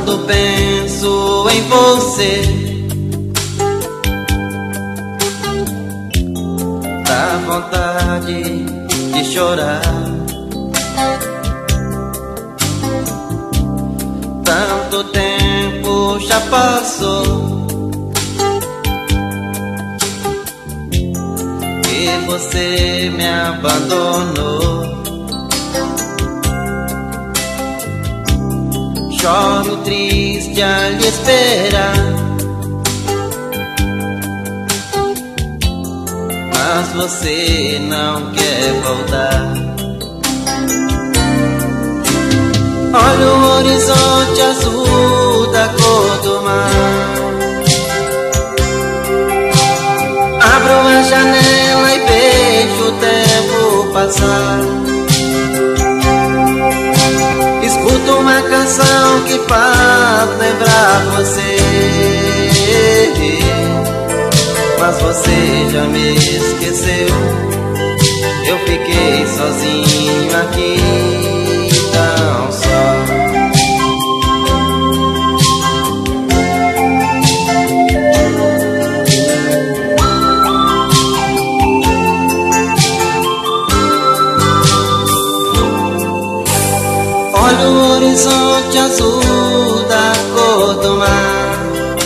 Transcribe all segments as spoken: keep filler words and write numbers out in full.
Quando penso em você, dá vontade de chorar. Tanto tempo já passou que você me abandonou. Choro triste a lhe esperar, mas você não quer voltar. Olha o horizonte azul da cor do mar, abro a janela e vejo o tempo passar. Escuto uma canção que faz lembrar você, mas você já me esqueceu. Eu fiquei sozinho aqui, tão só. Olha o horizonte azul da cor do mar,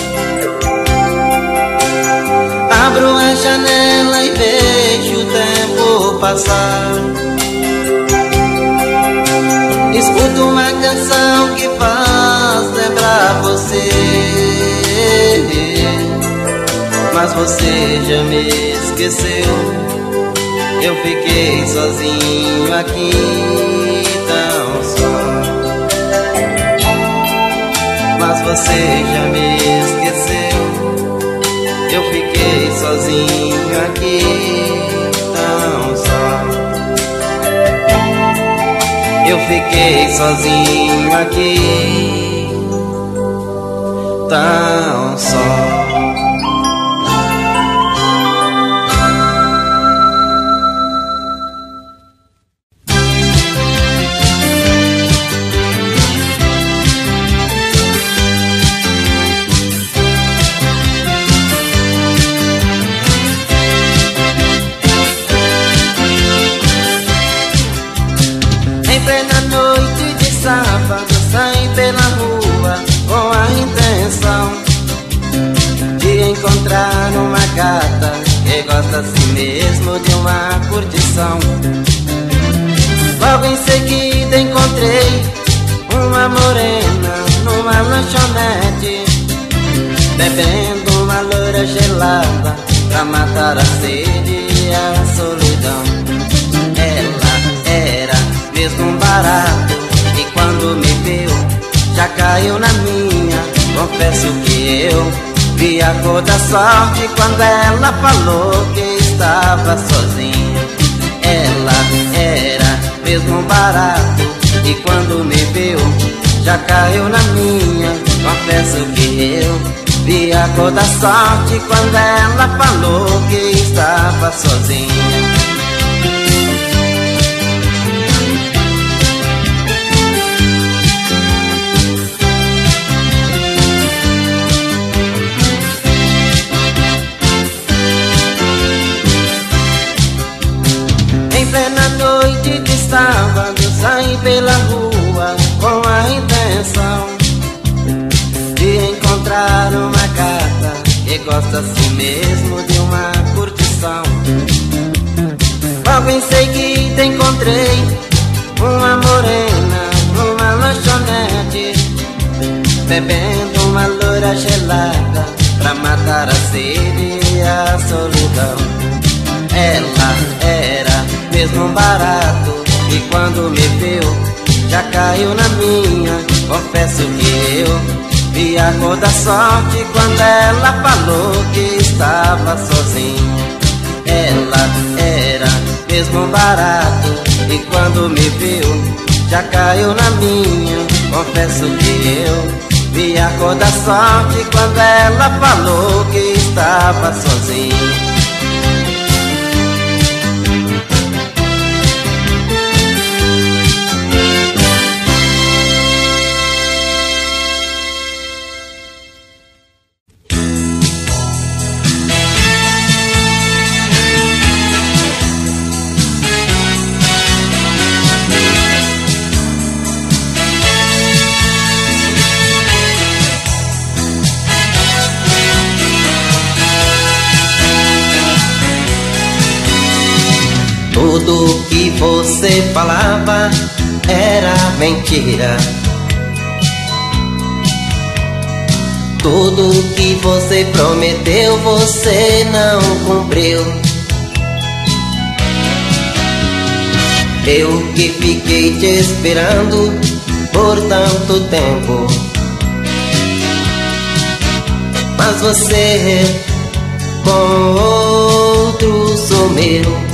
abro a janela e vejo o tempo passar. Escuto uma canção que faz lembrar você, mas você já me esqueceu. Eu fiquei sozinho aqui, tão só. Mas você já me esqueceu. Eu fiquei sozinho aqui, tão só. Eu fiquei sozinho aqui, tão só. Saí pela rua com a intenção de encontrar uma gata que gosta assim mesmo de uma curtição. Logo em seguida encontrei uma morena numa lanchonete, bebendo uma loira gelada pra matar a sede e a solidão. Ela era mesmo um barato, e quando me viu, já caiu na minha. Confesso que eu vi a cor da sorte quando ela falou que estava sozinha. Ela era mesmo um barato, e quando me viu, já caiu na minha. Confesso que eu vi a cor da sorte quando ela falou que estava sozinha. Sábado saí pela rua com a intenção de encontrar uma gata que gosta assim mesmo de uma curtição. Logo em seguida encontrei uma morena numa lanchonete, bebendo uma loira gelada pra matar a sede e a solidão. Ela era mesmo um barato, e quando me viu, já caiu na minha. Confesso que eu vi a cor da sorte quando ela falou que estava sozinha. Ela era mesmo um barato, e quando me viu, já caiu na minha. Confesso que eu vi a cor da sorte quando ela falou que estava sozinha. tudo que você falava era mentira. Tudo que você prometeu, você não cumpriu. Eu que fiquei te esperando por tanto tempo, mas você com outro sumiu.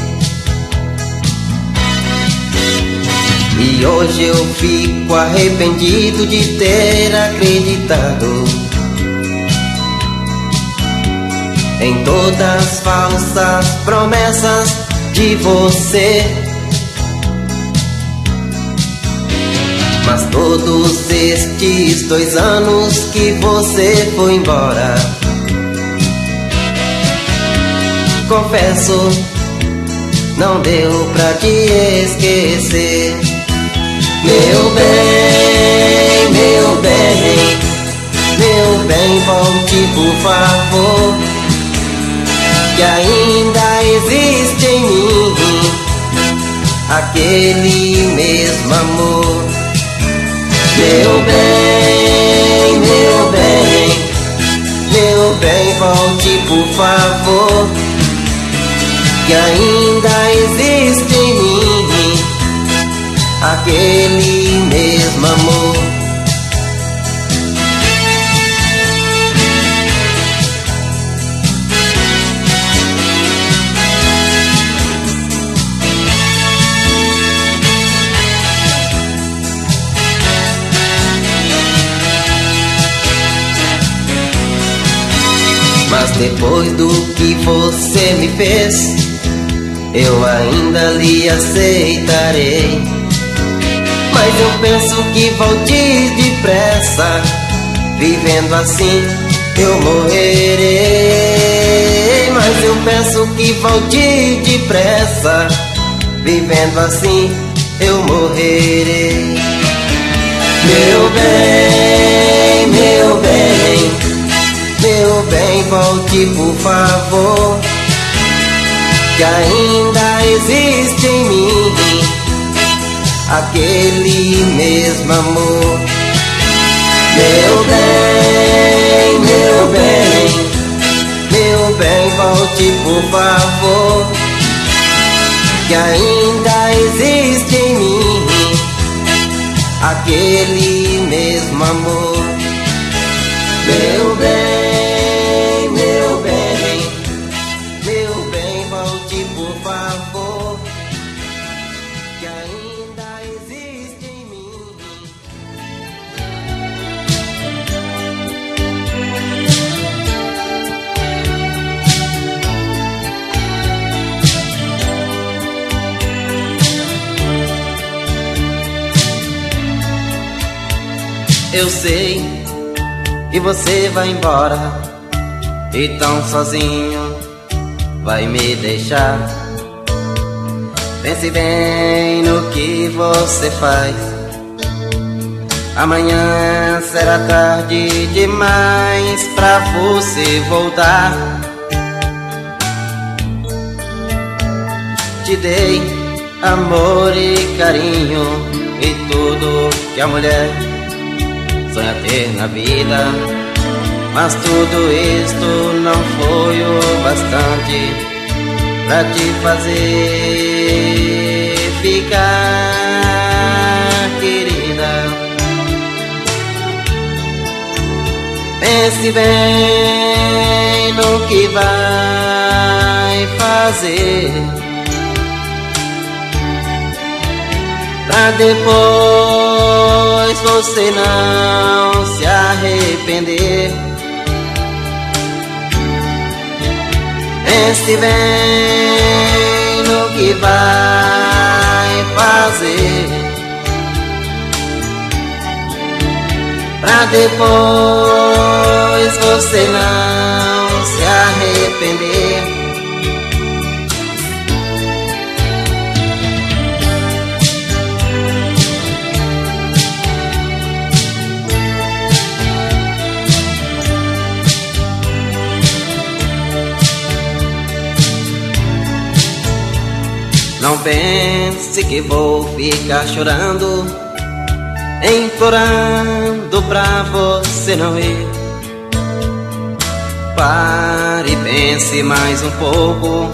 E hoje eu fico arrependido de ter acreditado em todas as falsas promessas de você. Mas todos estes dois anos que você foi embora, confesso, não deu pra te esquecer. Meu bem, meu bem, meu bem, volte por favor, que ainda existe em mim aquele mesmo amor. Meu bem, meu bem, meu bem, volte por favor, que ainda existe em mim aquele mesmo amor. Mas depois do que você me fez, eu ainda lhe aceitarei. Mas eu penso que volte depressa, vivendo assim eu morrerei. Mas eu penso que volte depressa, vivendo assim eu morrerei. Meu bem, meu bem, meu bem, volte por favor, que ainda existe em mim aquele mesmo amor. Meu bem, meu bem, meu bem, volte por favor, que ainda existe em mim aquele mesmo amor. Meu bem, meu bem, meu bem, volte por favor, que ainda existe em mim. Eu sei que você vai embora e tão sozinho vai me deixar. Pense bem no que você faz. Amanhã será tarde demais pra você voltar. Te dei amor e carinho e tudo que a mulher sonha ter na vida, mas tudo isto não foi o bastante pra te fazer ficar, querida. Pense bem no que vai fazer pra depois você não se arrepender. Pense bem no que vai fazer pra depois você não se arrepender. Não pense que vou ficar chorando, implorando pra você não ir. Pare e pense mais um pouco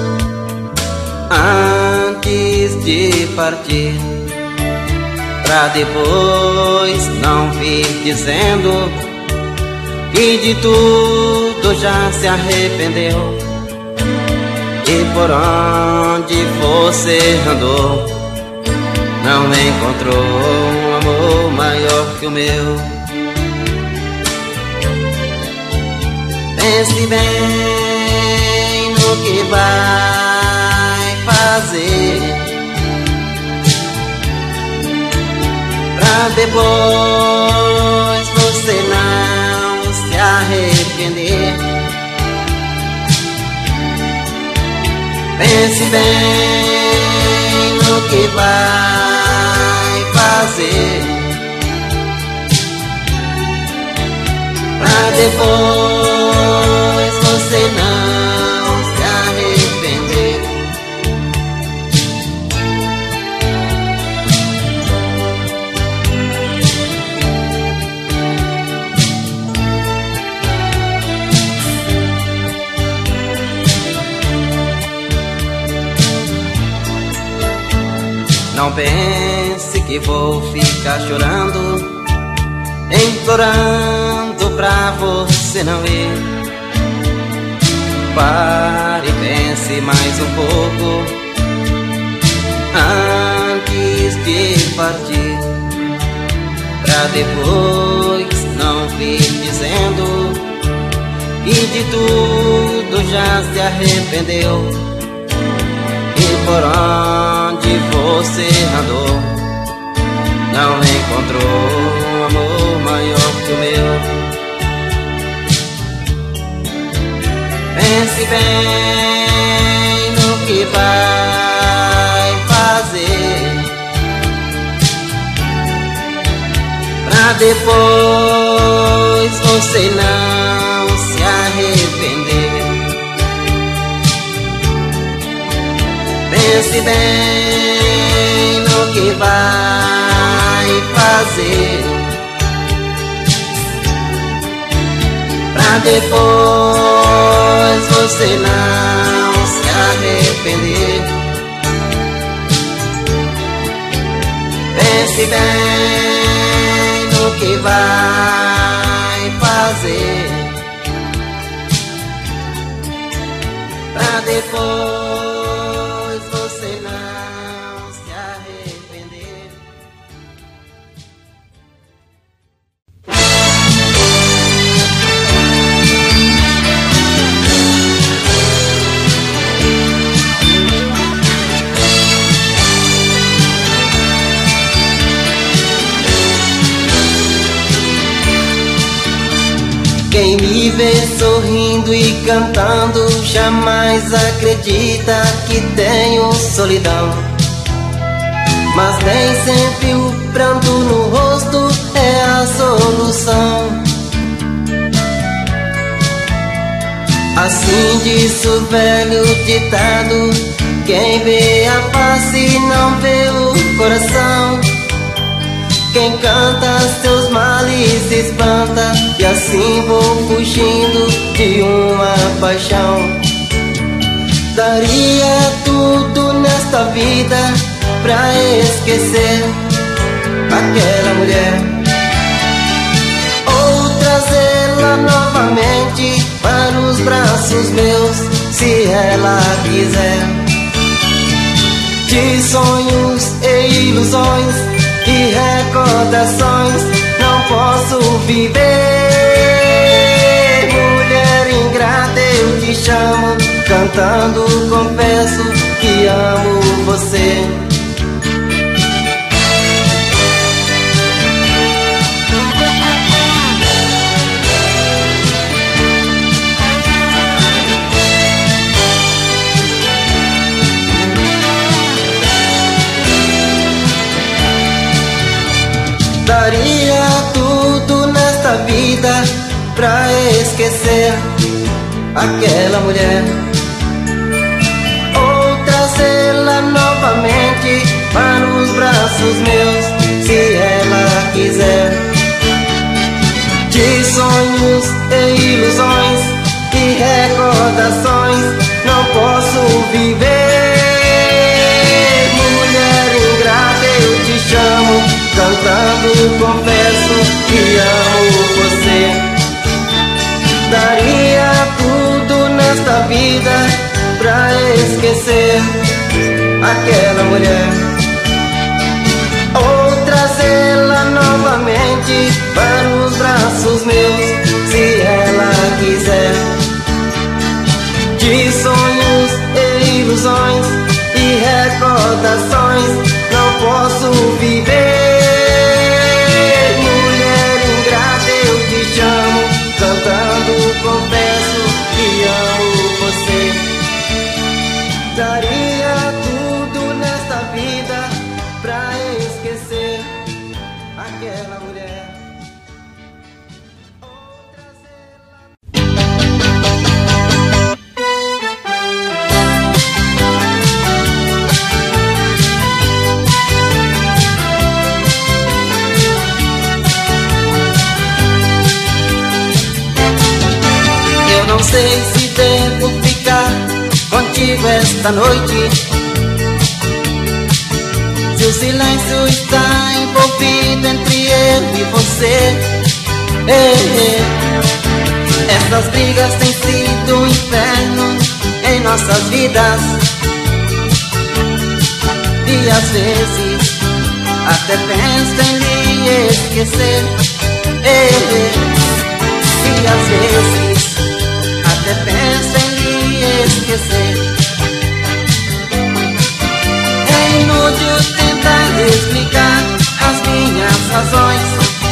antes de partir, pra depois não vir dizendo que de tudo já se arrependeu. E por onde você andou, não encontrou um amor maior que o meu. Pense bem no que vai fazer, pra depois você não se arrepender. Pense bem no que vai fazer, pra depois você não se arrepender. Não pense que vou ficar chorando, implorando pra você não ir. Pare e pense mais um pouco antes de partir, pra depois não vir dizendo que de tudo já se arrependeu. E por onde você andou, não encontrou um amor maior que o meu. Pense bem no que vai fazer, pra depois você não se arrepender. Pense bem no que vai fazer, pra depois você não se arrepender. Pense bem no que vai fazer, pra depois você não se arrepender. Quem me vê sorrindo e cantando jamais acredita que tenho solidão. Mas nem sempre o pranto no rosto é a solução. Assim diz o velho ditado: quem vê a face não vê o coração. Quem canta seus males se espanta, e assim vou fugindo de uma paixão. Daria tudo nesta vida pra esquecer aquela mulher, ou trazê-la novamente para os braços meus, se ela quiser. De sonhos e ilusões e recordações não posso viver. Mulher ingrata, eu te chamo, cantando confesso que amo você. Daria tudo nesta vida pra esquecer aquela mulher, ou trazê-la novamente novamente para os braços meus, se ela quiser. De sonhos e ilusões e recordações não posso viver. Mulher ingrata, eu te chamo, cantando confesso que amo você. Daria tudo nesta vida pra esquecer aquela mulher, ou trazê-la novamente para os braços meus, se ela quiser. De sonhos e ilusões e recordações não posso viver. Mulher ingrata, eu te chamo, cantando confesso que amo você. Daria tudo nesta vida pra esquecer aquela mulher. Eu não sei se devo ficar contigo esta noite, se o silêncio está envolvido entre eu e você. Ei, ei. Essas brigas têm sido um inferno em nossas vidas, e às vezes até penso em lhe esquecer. Ei, ei. E às vezes até penso em lhe esquecer. É inútil tentar explicar as minhas razões,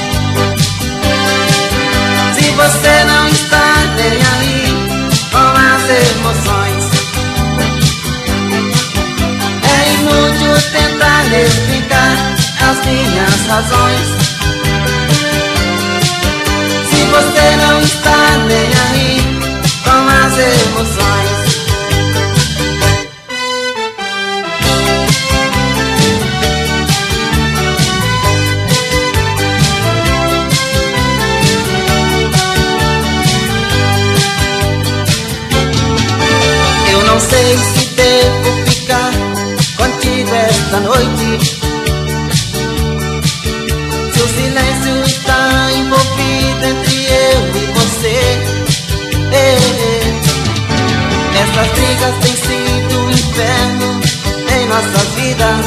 se você não está nem aí com as emoções. É inútil tentar explicar as minhas razões, se você não está nem aí com as emoções. Eu não sei se devo ficar contigo esta noite, se o silêncio está envolvido entre eu e você. Essas brigas têm sido um inferno em nossas vidas,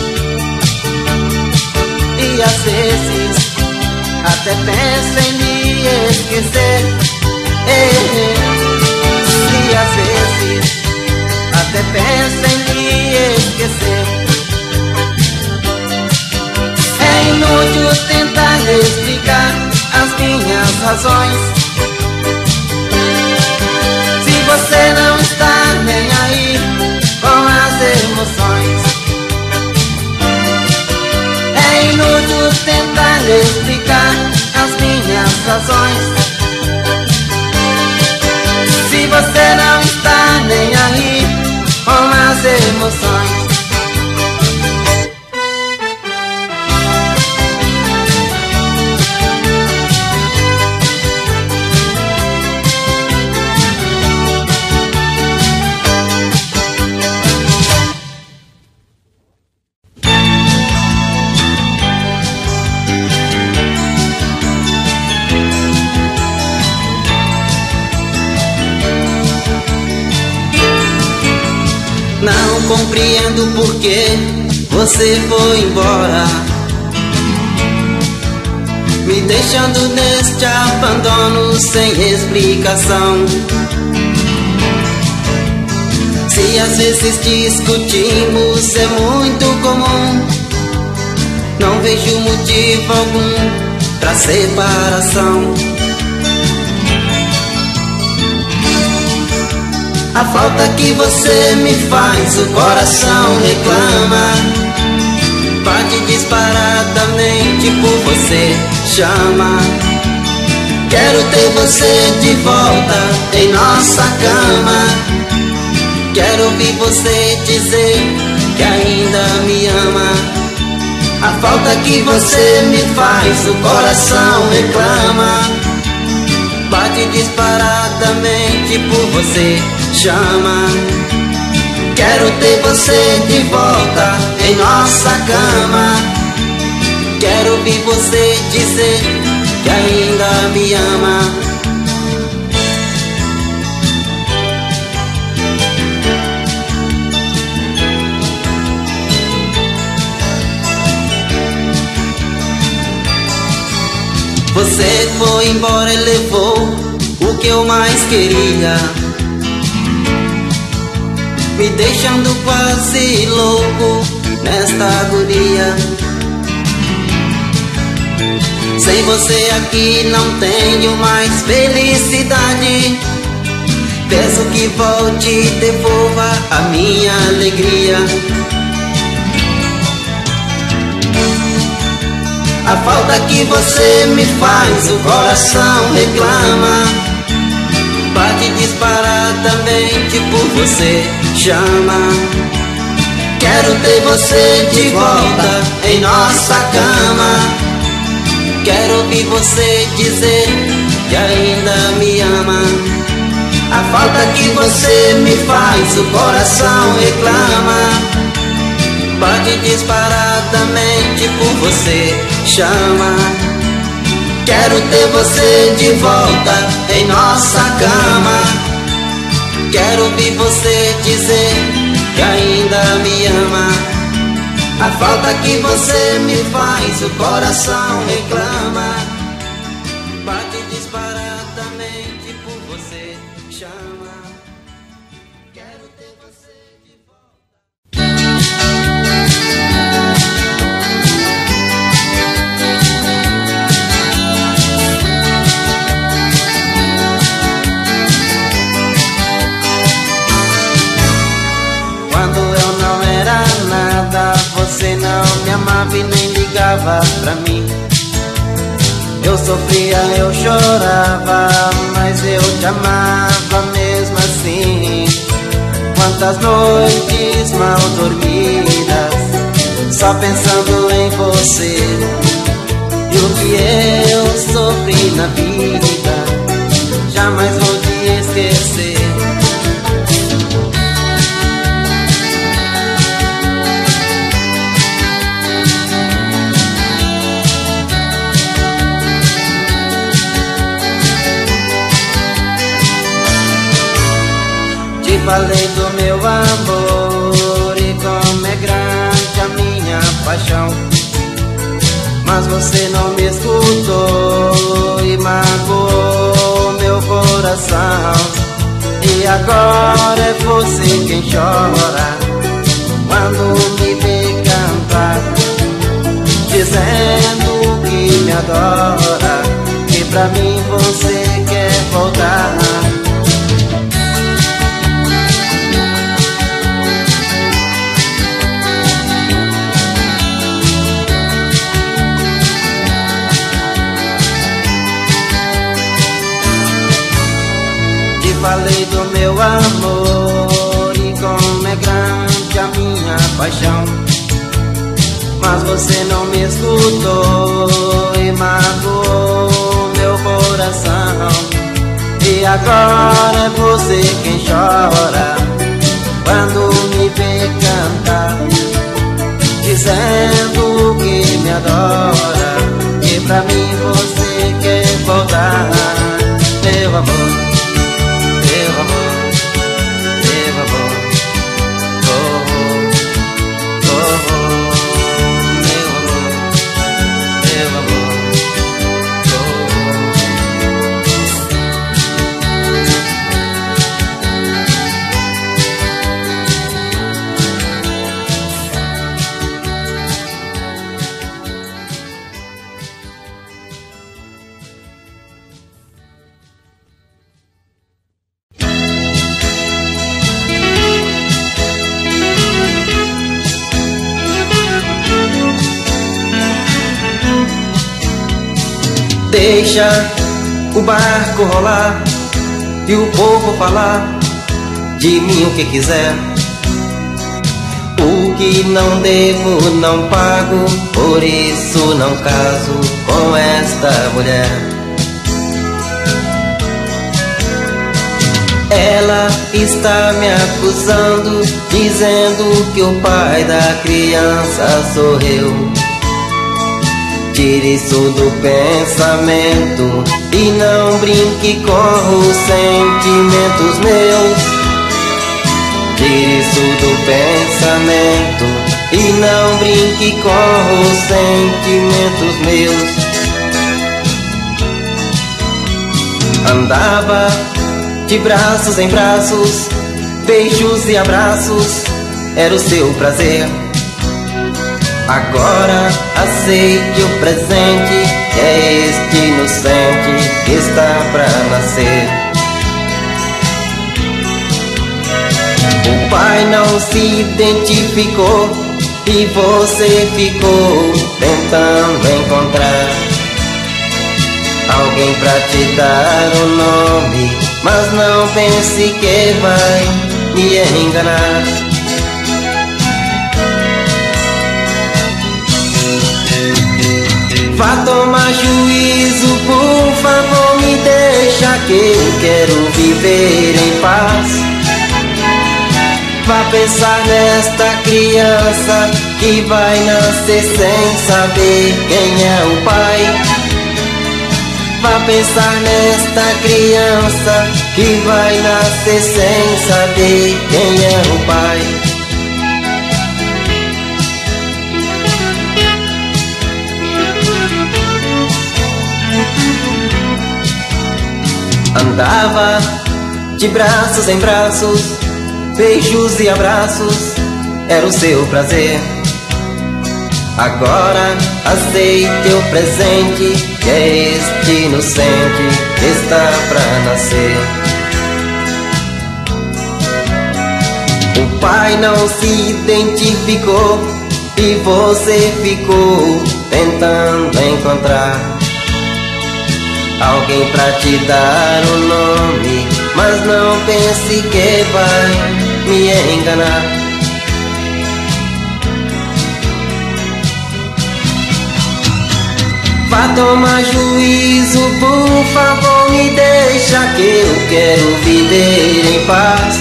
e às vezes até penso em lhe esquecer. E às vezes até penso em lhe esquecer. É inútil tentar explicar as minhas razões, você não está nem aí com as emoções. É inútil tentar explicar as minhas razões, se você não está nem aí com as emoções. Não compreendo por que você foi embora, me deixando neste abandono sem explicação. Se às vezes discutimos é muito comum, não vejo motivo algum pra separação. A falta que você me faz, o coração reclama. Bate disparadamente por você, chama. Quero ter você de volta em nossa cama. Quero ouvir você dizer que ainda me ama. A falta que você me faz, o coração reclama. Bate disparadamente por você, chama. Quero ter você de volta em nossa cama. Quero ouvir você dizer que ainda me ama. Você foi embora e levou o que eu mais queria, me deixando quase louco nesta agonia. Sem você aqui não tenho mais felicidade. Peço que volte e devolva a minha alegria. A falta que você me faz, o coração reclama. Bate disparadamente por você, chama. Quero ter você de volta em nossa cama. Quero ouvir você dizer que ainda me ama. A falta que você me faz, o coração reclama. Bate disparadamente por você, chama. Quero ter você de volta em nossa cama. Quero ouvir você dizer que ainda me ama. A falta que você me faz, o coração reclama. Bate disparadamente por você, chama. Quero ter você de volta. Você não me amava e nem ligava pra mim. Eu sofria, eu chorava, mas eu te amava mesmo assim. Quantas noites mal dormidas, só pensando em você. E o que eu sofri na vida, jamais vou te esquecer. Falei do meu amor e como é grande a minha paixão, mas você não me escutou e magoou meu coração. E agora é você quem chora quando me vê cantar, dizendo que me adora, que pra mim você quer voltar. Falei do meu amor e como é grande a minha paixão, mas você não me escutou e magoou meu coração. E agora é você quem chora quando me vê cantar, dizendo que me adora, que pra mim você quer voltar. Meu amor, meu amor, meu amor, oh, oh, oh, oh, meu amor, meu amor, deixa o barco rolar e o povo falar de mim o que quiser. O que não devo, não pago, por isso não caso com esta mulher. Ela está me acusando, dizendo que o pai da criança sou eu. Tire isso do pensamento e não brinque com os sentimentos meus. Tire isso do pensamento e não brinque com os sentimentos meus. Andava de braços em braços, beijos e abraços, era o seu prazer. Agora aceite o presente, que é este inocente que está pra nascer. O pai não se identificou e você ficou tentando encontrar alguém pra te dar um nome, mas não pense que vai me enganar. Vá tomar juízo, por favor, me deixa que eu quero viver em paz. Vá pensar nesta criança que vai nascer sem saber quem é o pai. Vá pensar nesta criança que vai nascer sem saber quem é o pai. Andava de braços em braços, beijos e abraços, era o seu prazer. Agora aceite o presente, que é este inocente que está pra nascer. O pai não se identificou e você ficou tentando encontrar alguém pra te dar um nome, mas não pense que vai me enganar. Vá tomar juízo, por favor, me deixa que eu quero viver em paz.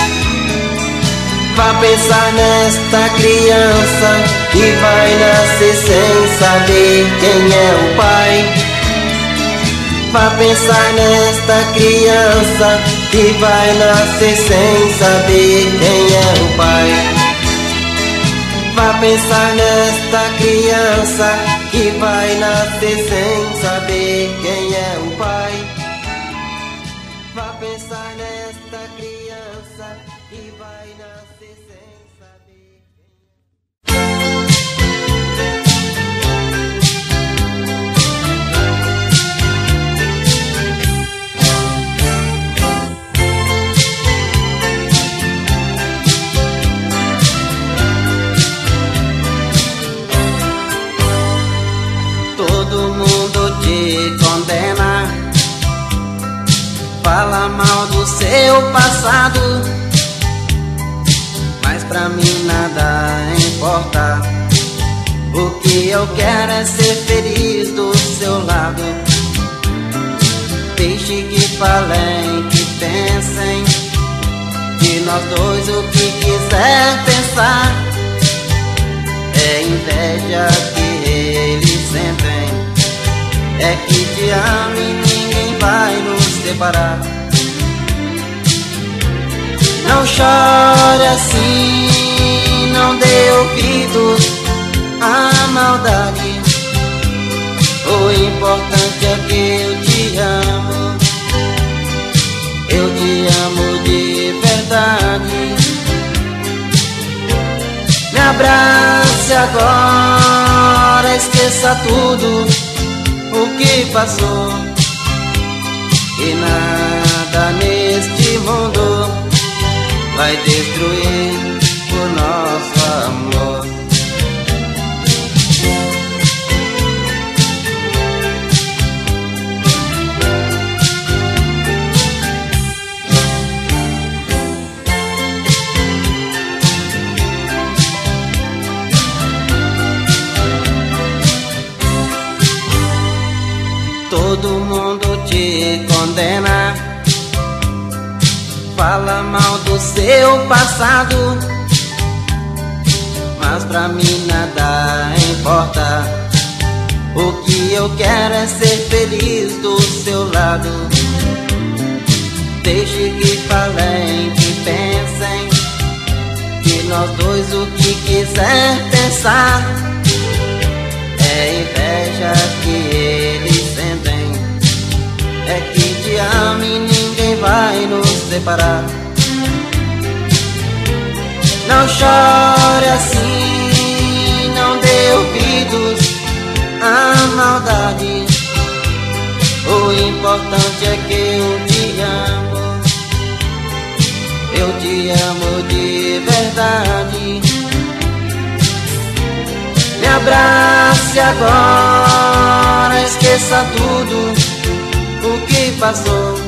Vá pensar nesta criança que vai nascer sem saber quem é o pai. Vá pensar nesta criança que vai nascer sem saber quem é o pai. Vá pensar nesta criança que vai nascer sem saber quem é o pai. Vá pensar nesta criança que vai nascer sem saber quem condena, fala mal do seu passado, mas pra mim nada importa. O que eu quero é ser feliz do seu lado. Deixe que falem, que pensem, de nós dois o que quiser pensar. É inveja que eles sentem, é que te amo e ninguém vai nos separar. Não chore assim, não dê ouvidos à maldade. O importante é que eu te amo, eu te amo de verdade. Me abrace agora, esqueça tudo o que passou, e nada neste mundo vai destruir o nosso amor. todo mundo te condena, fala mal do seu passado, mas pra mim nada importa. O que eu quero é ser feliz do seu lado. Deixe que falem, que pensem, que nós dois o que quiser pensar. É inveja que eles sentem, é que te amo e ninguém vai nos separar. Não chore assim, não dê ouvidos à maldade. O importante é que eu te amo, eu te amo de verdade. Me abrace agora, esqueça tudo o que passou.